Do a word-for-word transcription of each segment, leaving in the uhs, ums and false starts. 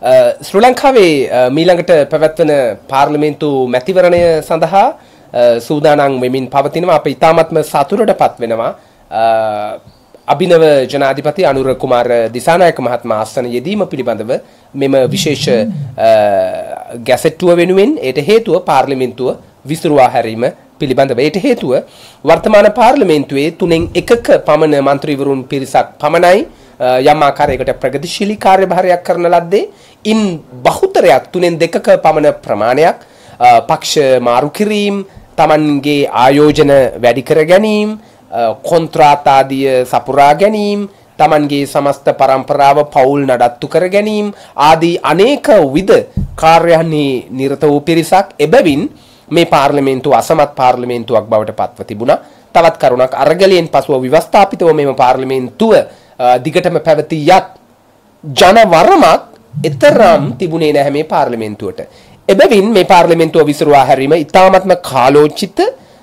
ශ්‍රී ලංකාවේ මීළඟට පැවැත්වෙන පාර්ලිමේන්තු මැතිවරණය සඳහා සූදානම් වෙමින් පවතිනවා. අප ඉතාමත්ම සතුටටපත් වෙනවා. අභිනව ජනාධිපති අනුර කුමාර දිසානායක මහත්මයා ආසන යෙදීම පිළිබඳව මෙම විශේෂ ගැසට්ටුව වෙනුවෙන් ඒට හේතුව පාර්ලිමේන්තුව විසිරුවා හැරීම පිළිබඳව. ඒට හේතුව වර්තමාන පාර්ලිමේන්තුවේ තුනෙන් එකක පමණ මන්ත්‍රීවරුන් පිරිසක් පමණයි යම් ආකාරයකට ප්‍රගතිශීලී කාර්යභාරයක් කරන ලද්දේ ඉන් බහුතරයක් තුනෙන් දෙකක පමණ ප්‍රමාණයක් පක්ෂ මාරු කිරීම, Tamanගේ ආයෝජන වැඩි කර ගැනීම, කොන්ත්‍රාත් ආදිය සපුරා ගැනීම, Tamanගේ සමස්ත පරම්පරාව පවුල් නඩත්තු කර ගැනීම ආදී අනේක විද කාර්යයන්හි නිරත වූ පිරිසක්. එබැවින් මේ පාර්ලිමේන්තුව අසමත් පාර්ලිමේන්තුවක් බවට පත්ව තිබුණා. තවත් කරුණක් අරගලයෙන් පසුව ව්‍යවස්ථාපිතව මෙම පාර්ලිමේන්තුව දිගටම පැවති යත් ජනවරමක් එතරම් තිබුණේ නැහැ මේ පාර්ලිමේන්තුවට. එබැවින් මේ පාර්ලිමේන්තුව විසිරුවා හැරීම ඉතාමත්ම කාලෝචිත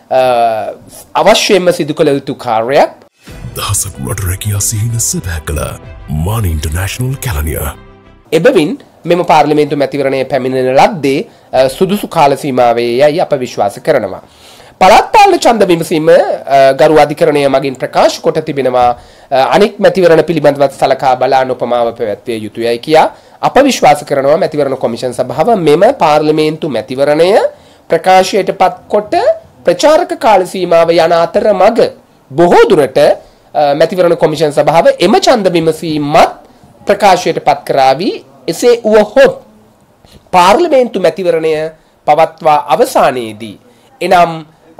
අවශ්‍යයෙන්ම සිදු කළ යුතු කාර්යයක්. දහසක් රට රැකියා සිහින සැබෑ කළ මාන ඉන්ටර්නැෂනල් කැලණිය. එබැවින් මෙම පාර්ලිමේන්තු මැතිවරණය පැමිණෙන ලද්දේ සුදුසු කාල සීමාවේ යයි අප විශ්වාස කරනවා. පළාත් පාලන ඡන්ද විමසීම ගරු අධිකරණය මගින් ප්‍රකාශ කොට තිබෙනවා අනෙක් මැතිවරණ පිළිබඳව සලකා බලා නොපමාව පැවැත්විය යුතුයයි කියා අප විශ්වාස කරනවා. මැතිවරණ කොමිෂන් සභාව මෙම පාර්ලිමේන්තු මැතිවරණය ප්‍රකාශයට පත් කොට ප්‍රචාරක කාල සීමාව යන අතර මග බොහෝ දුරට මැතිවරණ කොමිෂන් සභාව එම ඡන්ද විමසීමත් ප්‍රකාශයට පත් කරાવી. එසේ වුවහොත් පාර්ලිමේන්තු මැතිවරණය පවත්වා අවසානයේදී එනම්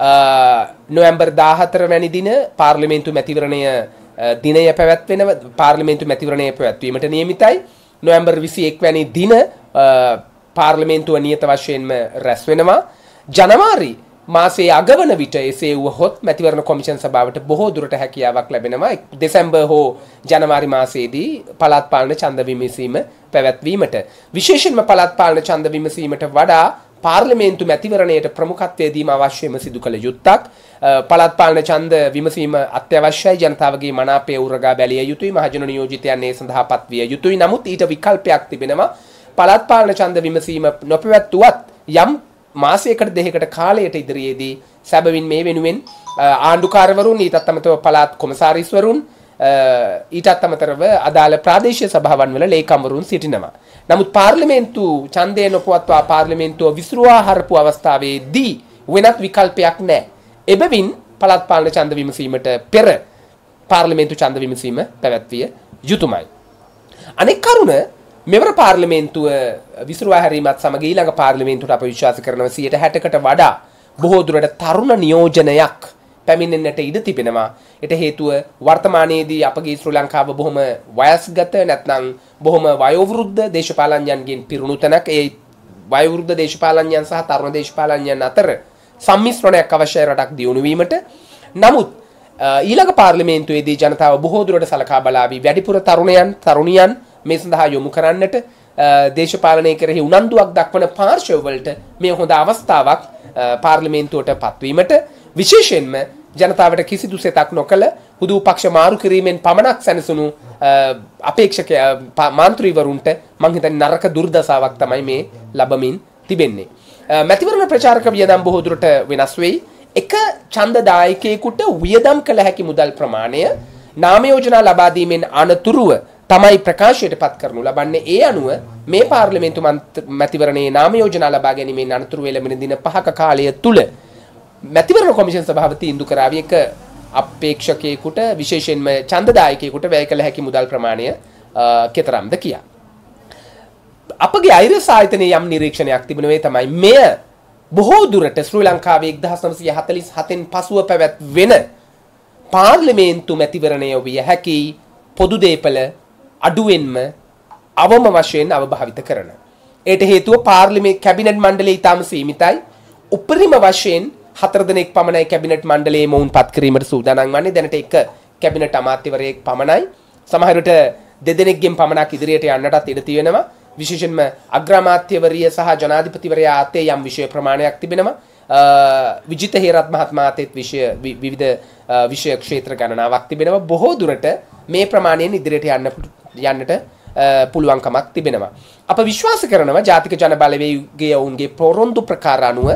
නොවැම්බර් දාහතර වැනි දින පාර්ලිමේන්තු මැතිවරණය දිනය පැවැත්වෙන පාර්ලිමේන්තු මැතිවරණය පැවැත්වීමට නියමිතයි. නොවැම්බර් විසිඑක වැනි දින පාර්ලිමේන්තුව නියත වශයෙන්ම රැස් වෙනවා. ජනවාරි මාසයේ අගවන විට එසේ වුවහොත් මැතිවරණ කොමිෂන් සභාවට බොහෝ දුරට හැකියාවක් ලැබෙනවා දෙසැම්බර් හෝ ජනවාරි මාසයේදී පළාත් පාලන ඡන්ද විමසීම පැවැත්වීමට. විශේෂයෙන්ම පළාත් පාලන ඡන්ද විමසීමට වඩා පාර්ලිමේන්තු මැතිවරණයට ප්‍රමුඛත්වය දීම අවශ්‍යම සිදු කළ යුත්තක්. පළාත් පාලන ඡන්ද විමසීම අත්‍යවශ්‍යයි. ජනතාවගේ මනාපය උරගා බැලිය යුතුයි. මහජන නියෝජිතයන් ඒ සඳහා පත්විය යුතුයි. නමුත් ඊට විකල්පයක් තිබෙනවා. පළාත් පාලන ඡන්ද විමසීම නොපැවැත්වුවත් යම් මාසයකට දෙකකට කාලයට ඉදිරියේදී සැබවින් මේ වෙනුවෙන් ආණ්ඩුකාරවරුන්, ඊටත් අමතරව පළාත් කොමසාරිස්වරුන්, ඊටත් අමතරව අදාළ ප්‍රාදේශීය සභාවන් වල ලේකම්වරුන් සිටිනවා. නමුත් පාර්ලිමේන්තු ඡන්දය නොපවත්වා පාර්ලිමේන්තුව විසිරුවා හරපු අවස්ථාවේදී වෙනත් විකල්පයක් නැහැ. එබැවින් පළාත් පාලන ඡන්ද විමසීමට පෙර පාර්ලිමේන්තු ඡන්ද විමසීම පැවැත්විය යුතුයමයි. අනෙක් කරුණ මෙවර පාර්ලිමේන්තුව විසිරුවා හැරීමත් සමග ඊළඟ පාර්ලිමේන්තුවට අප විශ්වාස කරනවා සියයට හැටකට වඩා බොහෝ දුරට තරුණ නියෝජනයක් පැමිණෙන්නට ඉඩ තිබෙනවා. ඒට හේතුව වර්තමානයේදී අපගේ ශ්‍රී ලංකාව බොහොම වයස්ගත නැත්නම් බොහොම වයෝවෘද්ධ දේශපාලඥයන්ගෙන් පිරුණු තැනක්. ඒ වයෝවෘද්ධ දේශපාලඥයන් සහ තරුණ දේශපාලඥයන් අතර සම්මිශ්‍රණයක් අවශ්‍යයි රටක් දියුණු වීමට. නමුත් ඊළඟ පාර්ලිමේන්තුවේදී ජනතාව බොහෝ දුරට සලකා බලාවි වැඩිපුර තරුණයන් තරුණියන් මේ සඳහා යොමු කරන්නට දේශපාලනය කෙරෙහි උනන්දුවක් දක්වන පාර්ශවවලට මේ හොඳ අවස්ථාවක් පාර්ලිමේන්තුවට පත්වීමට. විශේෂයෙන්ම ජනතාවට කිසිදු සෙතක් නොකළ හුදු පක්ෂ මාරු කිරීමෙන් පමණක් සැනසුණු අපේක්ෂක මන්ත්‍රීවරුන්ට මං හිතන්නේ නරක දුර්දශාවක් තමයි මේ ලැබමින් තිබෙන්නේ. මැතිවරණ ප්‍රචාරක වියදම් බොහෝ දුරට වෙනස් වෙයි. එක ඡන්දදායකයෙකුට වියදම් කළ හැකි මුදල් ප්‍රමාණය නාම යෝජනා ලබා දීමෙන් අනතුරුව තමයි ප්‍රකාශයට පත් කරනු ලබන්නේ. ඒ අනුව මේ පාර්ලිමේන්තු මැතිවරණයේ නාම යෝජනා ලබා ගැනීමෙන් අනතුරු වෙලෙමින දින පහක කාලය තුල මැතිවරණ කොමිෂන් සභාව තීන්දුව කරાવી එක අපේක්ෂකයෙකුට විශේෂයෙන්ම ඡන්දදායකයෙකුට වැය කළ හැකි මුදල් ප්‍රමාණය කෙතරම්ද කියා. අපගේ අයිරස් ආයතනයේ යම් නිරීක්ෂණයක් තිබෙනවා. තමයි මෙය බොහෝ දුරට ශ්‍රී ලංකාවේ එක්දහස් නවසිය හතළිස් හතෙන් පසුව පැවැත්වෙන පාර්ලිමේන්තු මැතිවරණය විය හැකි පොදු දේපල අඩුවෙන්ම අවම වශයෙන් අවභාවිත කරන. ඒට හේතුව පාර්ලිමේන්තු කැබිනට් මණ්ඩලය ඉතාම සීමිතයි. උපරිම වශයෙන් හතර දෙනෙක් පමණයි කැබිනට් මණ්ඩලයේ මොවුන් පත් කිරීමට සූදානම් වන්නේ. දැනට එක කැබිනට් අමාත්‍යවරයෙක් පමණයි. සමහර විට දෙදෙනෙක්ගෙන් පමණක් ඉදිරියට යන්නටත් ඉඩ තියෙනවා. විශේෂයෙන්ම අග්‍රාමාත්‍යවරිය සහ ජනාධිපතිවරයා අතේ යම් විෂය ප්‍රමාණයක් තිබෙනවා. විජිත හේරත් මහත්මයා අතේ විෂය විවිධ විෂය ක්ෂේත්‍ර ගණනාවක් තිබෙනවා. බොහෝ දුරට මේ ප්‍රමාණයෙන් ඉදිරියට යන්න යන්නට පුළුවන්කමක් තිබෙනවා. අප විශ්වාස කරනවා ජාතික ජන බලවේගයේ ඔවුන්ගේ පොරොන්දු ප්‍රකාර අනුව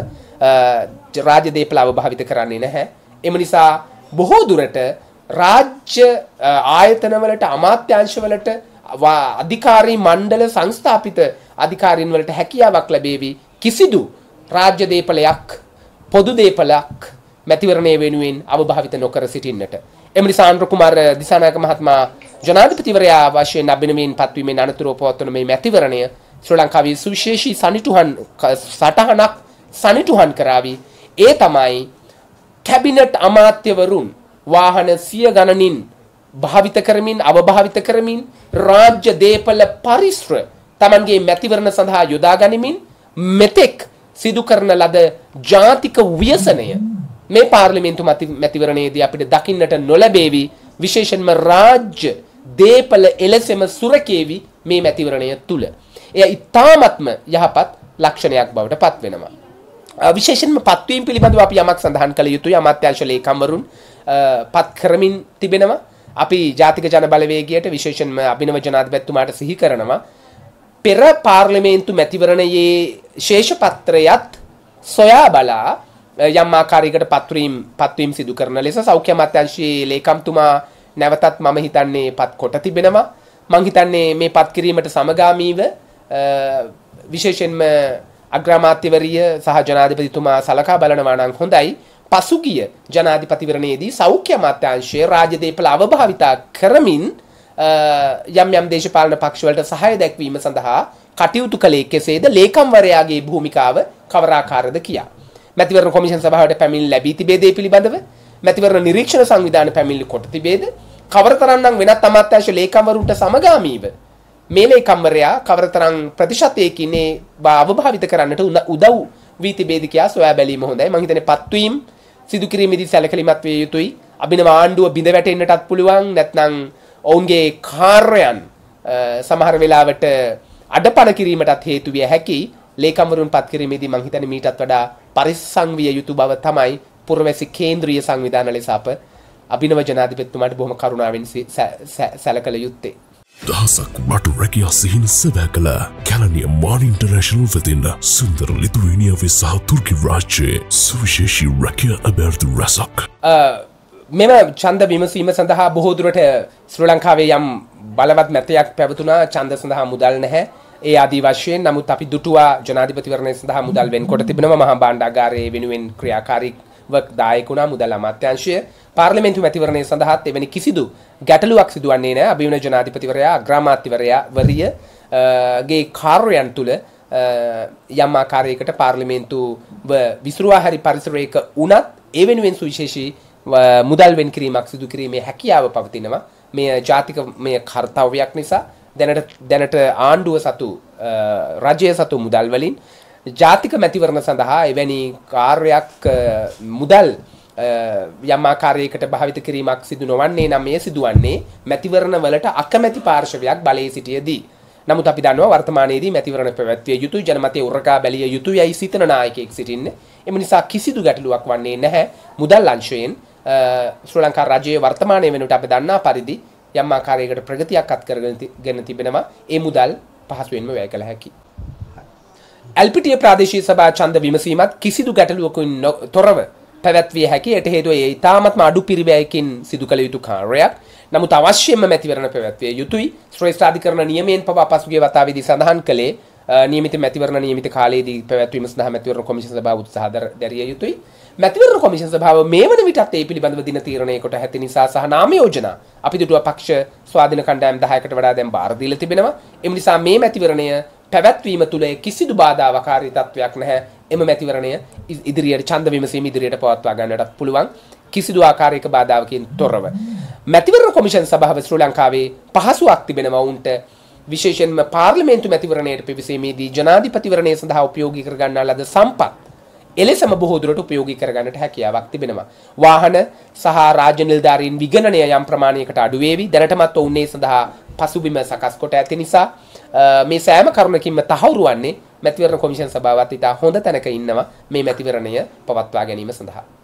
රාජ්‍ය දේපල අවභාවිත කරන්නේ නැහැ. එම නිසා බොහෝ දුරට රාජ්‍ය ආයතනවලට අමාත්‍යාංශවලට අධිකාරී මණ්ඩල සංස්ථාපිත අධිකාරීන් වලට හැකියාවක් ලැබේවි කිසිදු රාජ්‍ය දේපලයක් පොදු දේපලක් මැතිවරණය වෙනුවෙන් අවභාවිත නොකර සිටින්නට. එම නිසා ආන්ද්‍ර කුමාර දිසානායක මහත්මයා ජනාධිපතිවරයා වශයෙන් අභිනවයෙන් පත්වීමෙන් අනතුරුව පවත්වන මේ මැතිවරණය ශ්‍රී ලංකාවේ සුවිශේෂී සනිටුහන් සටහනක් සනිටුහන් කරાવી. ඒ තමයි කැබිනට් අමාත්‍යවරුන් වාහන සිය ගණනින් භාවිත කරමින් අවභාවිත කරමින් රාජ්‍ය දේපල පරිශ්‍ර තමන්ගේ මැතිවරණ සඳහා යොදා ගනිමින් මෙතෙක් සිදු කරන ලද ජාතික ව්‍යසනය මේ පාර්ලිමේන්තු මැතිවරණයේදී අපිට දකින්නට නොලැබේවි. විශේෂයෙන්ම රාජ්‍ය දේපල එලෙසම සුරකේවි මේ මැතිවරණය තුල. එය ඉතාමත්ම යහපත් ලක්ෂණයක් බවට පත් වෙනවා. විශේෂයෙන්ම පත්වීම පිළිබඳව අපි යමක් සඳහන් කළ යුතුයි. අමාත්‍යාංශ ලේකම්වරුන් පත් කරමින් තිබෙනවා. අපි ජාතික ජන බලවේගයට විශේෂයෙන්ම අභිනව ජනාධිපතිතුමාට සිහි කරනවා පෙර පාර්ලිමේන්තු මැතිවරණයේ ශේෂපත්‍රයත් සොයා බලා යම් ආකාරයකට පත්වීම් පත්වීම් සිදු කරන ලෙස සෞඛ්‍ය අමාත්‍යාංශයේ ලේකම්තුමා නැවතත් මම හිතන්නේ පත් කොට තිබෙනවා. මම හිතන්නේ මේ පත් කිරීමට සමගාමීව විශේෂයෙන්ම අග්‍රාමාත්‍යවරිය සහ ජනාධිපතිතුමා සලකා බලනවා නම් හොඳයි. පසුගිය ජනාධිපතිවරණයේදී සෞඛ්‍ය අමාත්‍යාංශයේ රාජ්‍ය දේපල අවභාවිතා කරමින් යම් යම් දේශපාලන පක්ෂවලට සහාය දැක්වීම සඳහා කටයුතු කළේ කෙසේද? ලේකම්වරයාගේ භූමිකාව කවර ආකාරද කියා. මැතිවරණ කොමිෂන් සභාවට පැමිණිලි ලැබී තිබේද ඒ පිළිබඳව? මැතිවරණ නිරීක්ෂණ සංවිධාන පැමිණිලි කොට තිබේද? කවරතරම්නම් වෙනත් අමාත්‍යාංශ ලේකම්වරුන්ට සමගාමීව මේ ලේකම්වරයා කවරතරම් ප්‍රතිශතයකින් ඒ අවභාවිත කරන්නට උදව් වී තිබේද කියා සොයා බැලීම හොඳයි. මම හිතන්නේ පත්වීම් සිදු කිරීමේදී සැලකිලිමත් විය යුතුයි. අභිනව ආණ්ඩුව බිඳ වැටෙන්නටත් පුළුවන්. නැත්නම් ඔවුන්ගේ කාර්යයන් සමහර වෙලාවට අඩපණ කිරීමටත් හේතු විය හැකි. ලේකම්වරුන් පත් කිරීමේදී මම හිතන්නේ මීටත් වඩා පරිස්සම් විය යුතු බව තමයි පුරවැසි කේන්ද්‍රීය සංවිධාන ලෙස අප අභිනව ජනාධිපතිතුමාට බොහොම කරුණාවෙන් සැලකල යුත්තේ. දහසක් මටු රැකියා සිහින සැබෑ කළ කැලනිය මාන් ඉන්ටර්නැෂනල් වෙතින් සුන්දර ලිතුවේනියාවේ සහ තුර්කි රාජ්‍යයේ සුවිශේෂී රැකියා අභ්‍යර්ථි රැසක්. මෙම ඡන්ද විමසීම සඳහා බොහෝ දුරට ශ්‍රී ලංකාවේ යම් බලවත් මැතයක් පැවතුණා. ඡන්ද සඳහා මුදල් නැහැ. ඒ ආදී වශයෙන් නමුත් අපි දුටුවා ජනාධිපතිවරණය සඳහා මුදල් වෙන්කොට තිබෙනවා. මහා භාණ්ඩාගාරයේ වෙනුවෙන් ක්‍රියාකාරීව දායක වුණා මුදල් අමාත්‍යාංශය. පාර්ලිමේන්තු මැතිවරණය සඳහාත් එවැනි කිසිදු ගැටලුවක් සිදුවන්නේ නැහැ. අභිනව ජනාධිපතිවරයා අග්‍රාමාත්‍යවරයා වරිය ගේ කාර්යයන් තුල යම් ආකාරයකට පාර්ලිමේන්තුව විසිරුවා හරි පරිසරයක වුණත් ඒ වෙනුවෙන් සුවිශේෂී මුදල් වෙන් කිරීමක් සිදු කිරීමේ හැකියාව පවතිනවා. මේ ජාතික මේ කාර්යයක් නිසා දැනට දැනට ආණ්ඩුව සතු රජය සතු මුදල් වලින් ජාතික මැතිවරණ සඳහා එවැනි කාර්යයක් මුදල් යම් ආකාරයකට භාවිත කිරීමක් සිදු නොවන්නේ නම් මේ සිදුවන්නේ මැතිවරණ වලට අකමැති පාර්ශවයක් බලයේ සිටියේදී. නමුත් අපි දන්නවා වර්තමානයේදී මැතිවරණ පැවැත්විය යුතුයි, ජනමතය උරගා බැලිය යුතුයයි සිතන නායකයෙක් සිටින්නේ. එම නිසා කිසිදු ගැටලුවක් වන්නේ නැහැ. මුදල් අංශයෙන් ශ්‍රී ලංකා රජයේ වර්තමානයේ වෙනකොට අපි දන්නා පරිදි යම් ආකාරයකට ප්‍රගතියක් අත් කරගෙන තිබෙනවා. ඒ මුදල් පහසුවෙන්ම වැය කළ හැකියි. එල්පීටිය ප්‍රාදේශීය සභා ඡන්ද විමසීමත් කිසිදු ගැටලුවකින් තොරව පැවැත්විය හැකි. ඒට හේතුව ඒ ඉතාමත්ම අඩු පිරිවැයකින් සිදු කළ යුතු කාර්යයක්. නමුත් අවශ්‍යයෙන්ම මැතිවරණ පැවැත්විය යුතුයි. ශ්‍රේෂ්ඨාධිකරණ නියමයෙන් පවා පසුගිය වතාවේදී සඳහන් කළේ නියමිත මැතිවරණ නියමිත කාලයේදී පැවැත්වීම සඳහා මැතිවරණ කොමිෂන් සභාව උත්සාහ දැරිය යුතුයි. මැතිවරණ කොමිෂන් සභාව මේ වන විටත් ඒ පිළිබඳව දින තීරණය කොට ඇති නිසා සහ නාම යෝජනා අපි දුටුව පක්ෂ ස්වාධීන කණ්ඩායම් දහයකට වඩා දැන් බාර දීලා තිබෙනවා. ඒ නිසා මේ මැතිවරණය පැවැත්වීම තුළ කිසිදු බාධාකාරී තත්වයක් නැහැ. එම මැතිවරණය ඉදිරියට ඡන්ද විමසීම ඉදිරියට පවත්වා ගන්නට පුළුවන් කිසිදු ආකාරයක බාධාවකින් තොරව. මැතිවරණ කොමිෂන් සභාව ශ්‍රී ලංකාවේ පහසුවක් තිබෙනවා උන්ට විශේෂයෙන්ම පාර්ලිමේන්තු මැතිවරණයට පිවිසීමේදී ජනාධිපතිවරණය සඳහා උපයෝගී කර ගන්නා ලද සම්පත් එලෙසම බොහෝ දුරට උපයෝගී කර ගන්නට හැකියාවක් තිබෙනවා. වාහන සහ රාජ්‍ය නිලධාරීන් විගණනය යම් ප්‍රමාණයකට අඩු වේවි. දැනටමත් ඔවුන් ඒ සඳහා පසුබිම සකස් කොට ඇති නිසා මේ සෑම කරුණකින්ම තහවුරු වන්නේ මැතිවරණ කොමිෂන් සභාවත් ඉතා හොඳ තැනක ඉන්නවා මේ මැතිවරණය පවත්වා ගැනීම සඳහා.